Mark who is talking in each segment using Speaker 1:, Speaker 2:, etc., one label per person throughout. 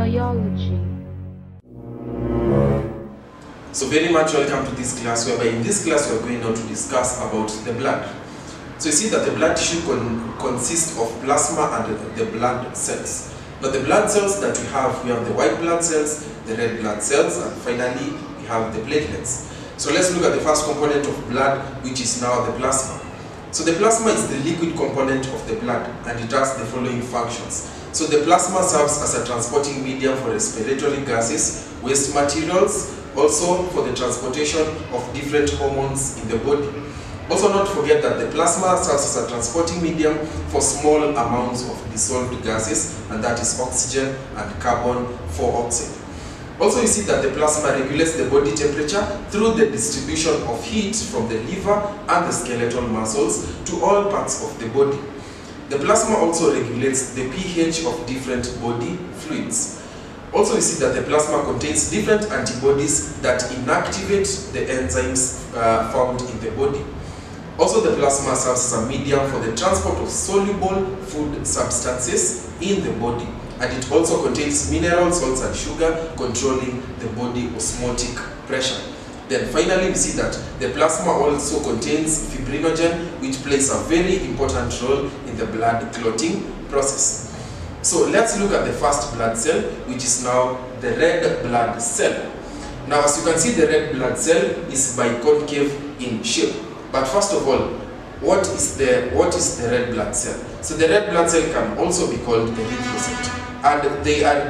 Speaker 1: Biology.
Speaker 2: So very much welcome to this class, whereby in this class we are going now to discuss about the blood. So you see that the blood tissue consists of plasma and the blood cells. Now the blood cells that we have the white blood cells, the red blood cells, and finally we have the platelets. So let's look at the first component of blood, which is now the plasma. So the plasma is the liquid component of the blood, and it has the following functions. So the plasma serves as a transporting medium for respiratory gases, waste materials, also for the transportation of different hormones in the body. Also not forget that the plasma serves as a transporting medium for small amounts of dissolved gases, and that is oxygen and carbon dioxide. Also you see that the plasma regulates the body temperature through the distribution of heat from the liver and the skeletal muscles to all parts of the body. The plasma also regulates the pH of different body fluids. Also we see that the plasma contains different antibodies that inactivate the enzymes found in the body. Also the plasma serves as a medium for the transport of soluble food substances in the body, and it also contains minerals, salts and sugar, controlling the body osmotic pressure. Then finally we see that the plasma also contains fibrinogen, which plays a very important role in the blood clotting process. So let's look at the first blood cell, which is now the red blood cell. Now as you can see, the red blood cell is biconcave in shape. But first of all, what is the red blood cell? So the red blood cell can also be called the lymphocyte, and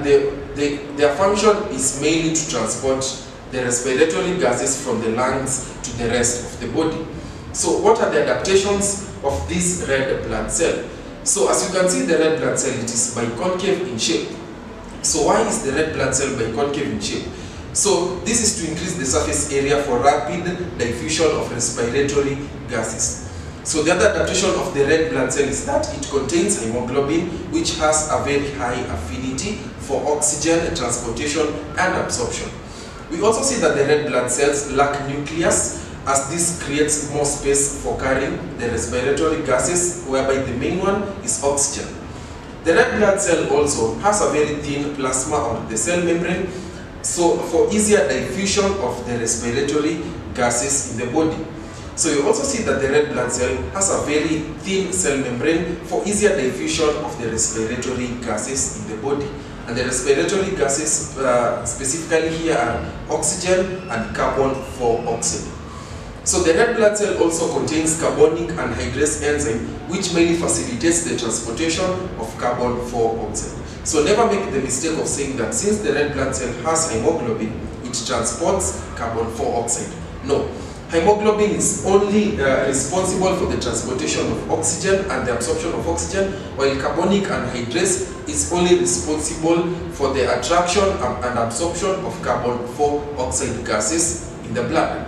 Speaker 2: their function is mainly to transport the respiratory gases from the lungs to the rest of the body. So what are the adaptations of this red blood cell? So as you can see, the red blood cell, it is biconcave in shape. So why is the red blood cell biconcave in shape? So this is to increase the surface area for rapid diffusion of respiratory gases. So the other adaptation of the red blood cell is that it contains hemoglobin, which has a very high affinity for oxygen transportation and absorption. We also see that the red blood cells lack nucleus, as this creates more space for carrying the respiratory gases, whereby the main one is oxygen. The red blood cell also has a very thin plasma on the cell membrane, so for easier diffusion of the respiratory gases in the body. So you also see that the red blood cell has a very thin cell membrane for easier diffusion of the respiratory gases in the body. And the respiratory gases specifically here are oxygen and carbon dioxide. So the red blood cell also contains carbonic anhydrase enzyme, which mainly facilitates the transportation of carbon dioxide. So never make the mistake of saying that since the red blood cell has hemoglobin, it transports carbon dioxide. No, hemoglobin is only responsible for the transportation of oxygen and the absorption of oxygen, while carbonic anhydrase is only responsible for the attraction and absorption of carbon dioxide gases in the blood.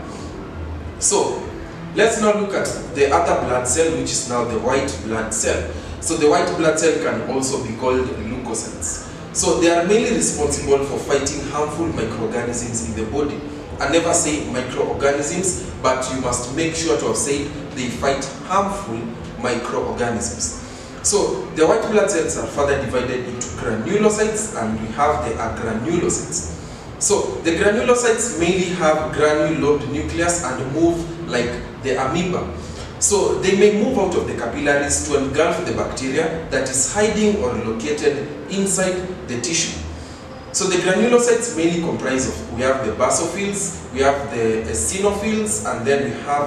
Speaker 2: So let's now look at the other blood cell, which is now the white blood cell. So the white blood cell can also be called leukocytes. So they are mainly responsible for fighting harmful microorganisms in the body. I never say microorganisms, but you must make sure to have said they fight harmful microorganisms. So the white blood cells are further divided into granulocytes, and we have the agranulocytes. So the granulocytes mainly have granulobed nucleus and move like the amoeba. So they may move out of the capillaries to engulf the bacteria that is hiding or located inside the tissue. So the granulocytes mainly comprise of, we have the basophils, we have the eosinophils, and then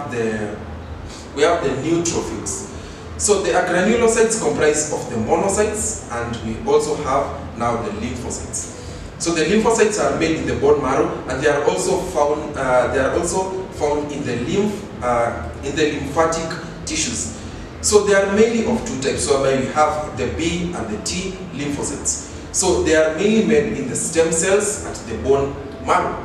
Speaker 2: we have the neutrophils. So the granulocytes comprise of the monocytes, and we also have now the lymphocytes. So the lymphocytes are made in the bone marrow, and they are also found in the lymphatic tissues. So they are mainly of two types. So we have the B and the T lymphocytes. So they are mainly made in the stem cells at the bone marrow.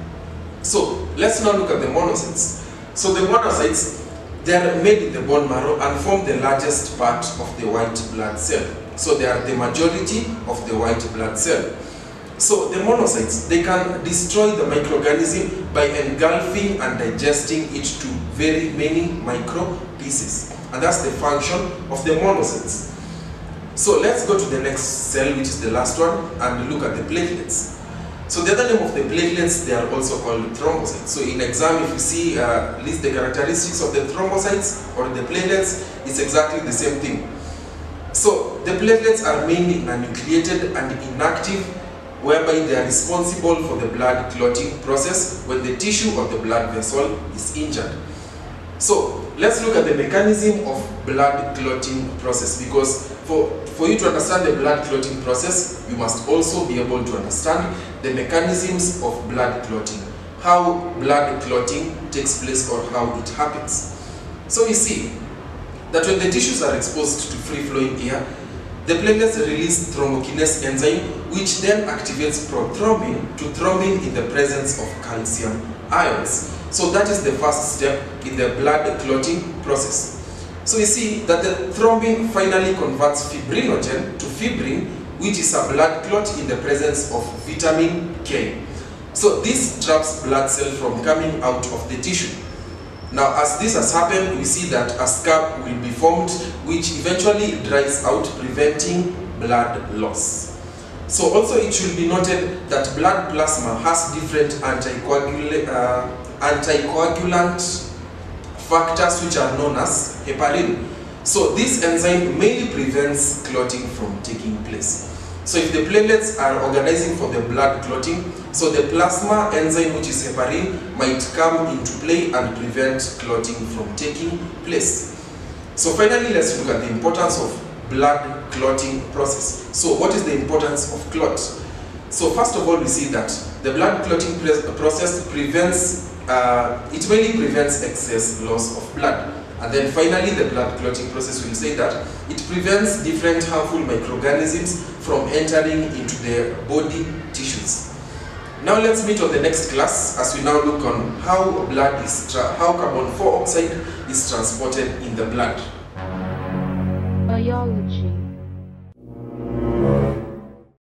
Speaker 2: So let's now look at the monocytes. So the monocytes, they are made in the bone marrow and form the largest part of the white blood cell. So they are the majority of the white blood cell. So the monocytes, they can destroy the microorganism by engulfing and digesting it to very many micro pieces. And that's the function of the monocytes. So let's go to the next cell, which is the last one, and look at the platelets. So the other name of the platelets, they are also called thrombocytes. So in exam, if you see list the characteristics of the thrombocytes or the platelets, it's exactly the same thing. So the platelets are mainly nucleated and inactive, whereby they are responsible for the blood clotting process when the tissue of the blood vessel is injured. So let's look at the mechanism of blood clotting process, because for you to understand the blood clotting process, you must also be able to understand the mechanisms of blood clotting, how blood clotting takes place or how it happens. So you see that when the tissues are exposed to free-flowing air, the platelets release thrombokinase enzyme, which then activates prothrombin to thrombin in the presence of calcium ions. So that is the first step in the blood clotting process. So you see that the thrombin finally converts fibrinogen to fibrin, which is a blood clot in the presence of vitamin K. So this traps blood cells from coming out of the tissue. Now, as this has happened, we see that a scab will be formed, which eventually dries out, preventing blood loss. So also it should be noted that blood plasma has different anticoagulant factors which are known as heparin. So this enzyme mainly prevents clotting from taking place. So if the platelets are organizing for the blood clotting, so the plasma enzyme, which is heparin, might come into play and prevent clotting from taking place. So finally, let's look at the importance of blood clotting process. So what is the importance of clot? So first of all, we see that the blood clotting process prevents, it mainly prevents excess loss of blood. And then finally, the blood clotting process will say that it prevents different harmful microorganisms from entering into the body tissues. Now let's meet on the next class as we now look on how how carbon 4 oxide is transported in the blood.
Speaker 1: Biology.